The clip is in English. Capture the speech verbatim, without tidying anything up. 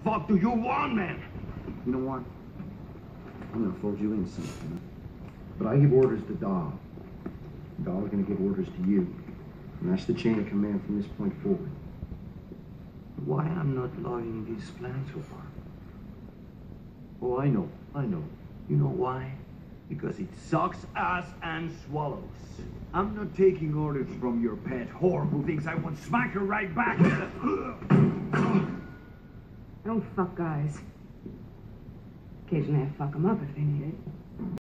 fuck do you want, man? You know what? I'm gonna fold you in something. But I give orders to Dahl. Dahl's gonna give orders to you. And that's the chain of command from this point forward. Why I'm not logging this plan so far? Oh, I know, I know. You know why? Because it sucks ass and swallows. I'm not taking orders from your pet whore who thinks I won't smack her right back. Don't fuck guys. Occasionally I fuck them up if they need it.